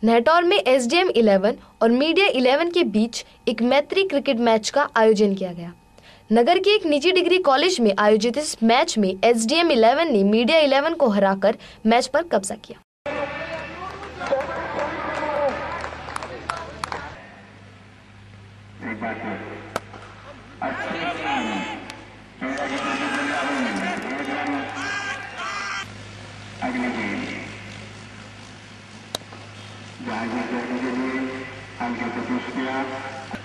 नेहटौर में SDM 11 और media 11 के बीच एक मैत्री क्रिकेट मैच का आयोजन किया गया। नगर के एक निजी डिग्री कॉलेज में आयोजित इस मैच में SDM 11 ने मीडिया 11 को हराकर मैच पर कब्जा किया। Jangan jadi, hanya terus